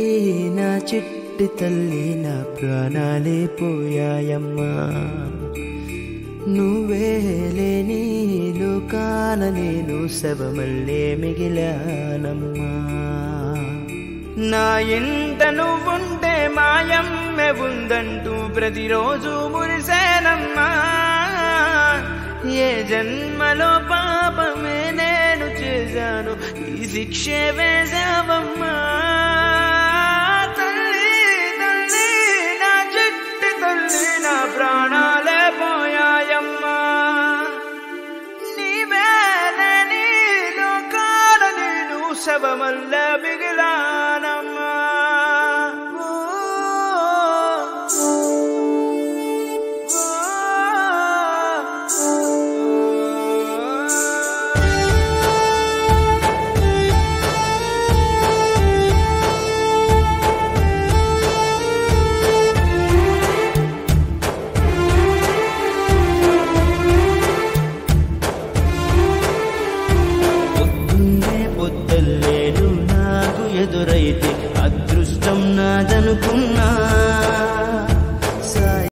నా చిట్టి తల్లి నా ప్రాణాలే పోయాయమ్మా, నువ్వే లేని లోకాన నేను శవమల్లే మిగిలానమ్మా. నా ఇంట నువ్వుంటే మాయమ్మె ఉందంటూ ప్రతిరోజు మురిసేనమ్మా. ఏ జన్మలో పాపమే నేను చేశాను, ఈ శిక్షే వేశావమ్మా. తల్లి తల్లి నా చిట్టి తల్లి నా ప్రాణాలే పోయాయమ్మా, నీవే లేని లోకాల నేను శవమల్లే మిగిలానమ్మా. పొద్దులేను నాకు ఎదురైతే అదృష్టం నాదనుకున్నా.